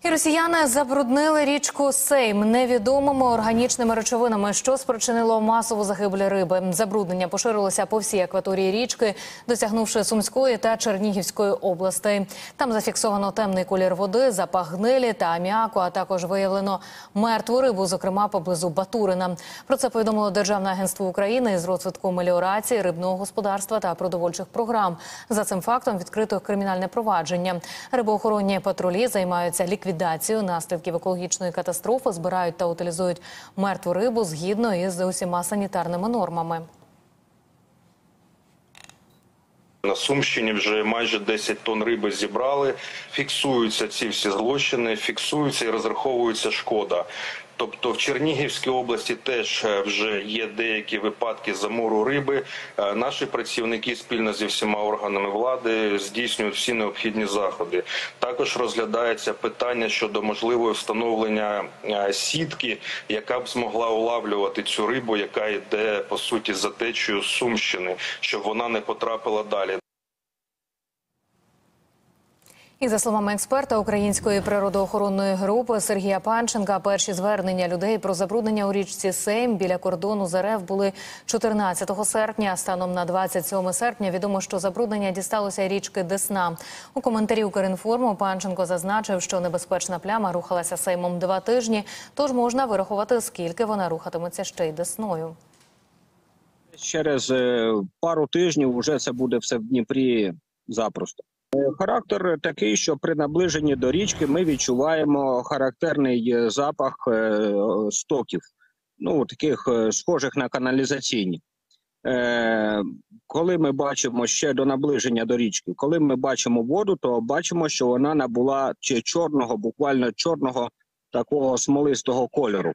І росіяни забруднили річку Сейм невідомими органічними речовинами, що спричинило масову загибель риби. Забруднення поширилося по всій акваторії річки, досягнувши Сумської та Чернігівської областей. Там зафіксовано темний колір води, запах гнилі та аміаку, а також виявлено мертву рибу, зокрема поблизу Батурина. Про це повідомило Державне агентство України із розвитку меліорації, рибного господарства та продовольчих програм. За цим фактом відкрито кримінальне провадження. Рибоохоронні патрулі займаються ліквідацією наслідків екологічної катастрофи, збирають та утилізують мертву рибу згідно із усіма санітарними нормами. На Сумщині вже майже 10 тонн риби зібрали, фіксуються ці всі злочини, фіксуються і розраховується шкода. Тобто в Чернігівській області теж вже є деякі випадки замору риби. Наші працівники спільно зі всіма органами влади здійснюють всі необхідні заходи. Також розглядається питання щодо можливого встановлення сітки, яка б змогла улавлювати цю рибу, яка йде, по суті, за течією з Сумщини, щоб вона не потрапила далі. І за словами експерта Української природоохоронної групи Сергія Панченка, перші звернення людей про забруднення у річці Сейм біля кордону з РФ були 14 серпня. Станом на 27 серпня відомо, що забруднення дісталося й річки Десна. У коментарі Укрінформу Панченко зазначив, що небезпечна пляма рухалася Сеймом 2 тижні, тож можна вирахувати, скільки вона рухатиметься ще й Десною. Через пару тижнів вже це буде все в Дніпрі запросто. Характер такий, що при наближенні до річки ми відчуваємо характерний запах стоків, таких схожих на каналізаційні. Коли ми бачимо ще до наближення до річки, коли ми бачимо воду, то бачимо, що вона набула чорного, буквально чорного, такого смолистого кольору.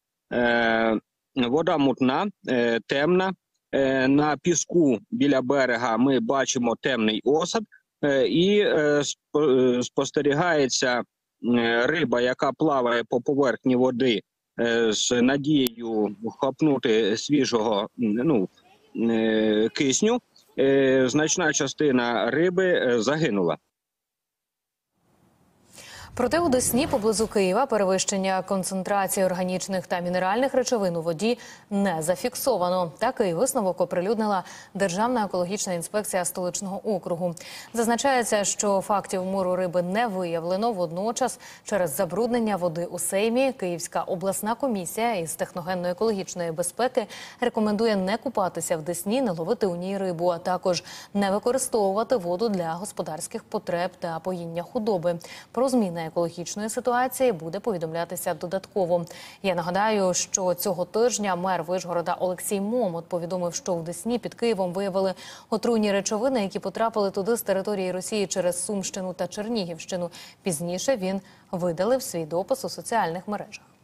Вода мутна, темна. На піску біля берега ми бачимо темний осад. І спостерігається риба, яка плаває по поверхні води з надією вхопнути свіжого кисню. Значна частина риби загинула. Проте у Десні поблизу Києва перевищення концентрації органічних та мінеральних речовин у воді не зафіксовано. Такий висновок оприлюднила Державна екологічна інспекція столичного округу. Зазначається, що фактів мору риби не виявлено. Водночас, через забруднення води у Сеймі, Київська обласна комісія із техногенно-екологічної безпеки рекомендує не купатися в Десні, не ловити у ній рибу, а також не використовувати воду для господарських потреб та поїння худоби. Про зміни екологічної ситуації буде повідомлятися додатково. Я нагадаю, що цього тижня мер Вишгорода Олексій Момот повідомив, що в Десні під Києвом виявили отруйні речовини, які потрапили туди з території Росії через Сумщину та Чернігівщину. Пізніше він видалив свій допис у соціальних мережах.